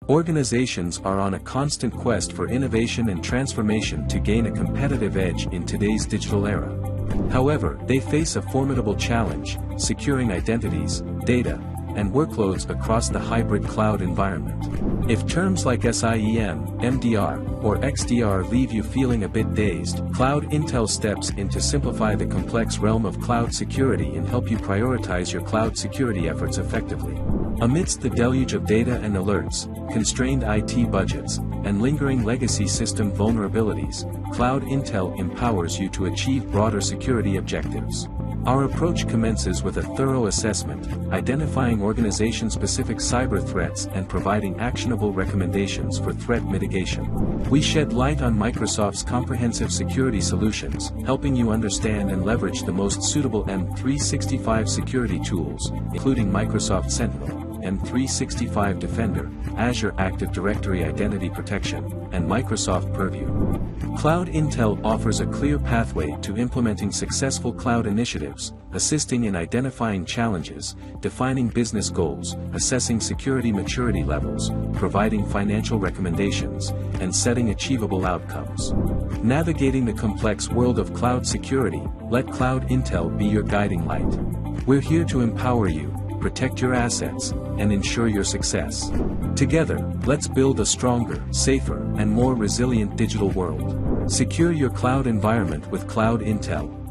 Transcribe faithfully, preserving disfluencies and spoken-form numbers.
Organizations are on a constant quest for innovation and transformation to gain a competitive edge in today's digital era. However, they face a formidable challenge: securing identities, data, and workloads across the hybrid cloud environment. If terms like SIEM, M D R, or X D R leave you feeling a bit dazed, Cloud Intel steps in to simplify the complex realm of cloud security and help you prioritize your cloud security efforts effectively. Amidst the deluge of data and alerts, constrained I T budgets, and lingering legacy system vulnerabilities, Cloud Intel empowers you to achieve broader security objectives. Our approach commences with a thorough assessment, identifying organization-specific cyber threats and providing actionable recommendations for threat mitigation. We shed light on Microsoft's comprehensive security solutions, helping you understand and leverage the most suitable M three sixty-five security tools, including Microsoft Sentinel, M three sixty-five Defender, Azure Active Directory Identity Protection, and Microsoft Purview. Cloud Intel offers a clear pathway to implementing successful cloud initiatives, assisting in identifying challenges, defining business goals, assessing security maturity levels, providing financial recommendations, and setting achievable outcomes. Navigating the complex world of cloud security, let Cloud Intel be your guiding light. We're here to empower you, protect your assets, and ensure your success. Together, let's build a stronger, safer, and more resilient digital world. Secure your cloud environment with Cloud Intel.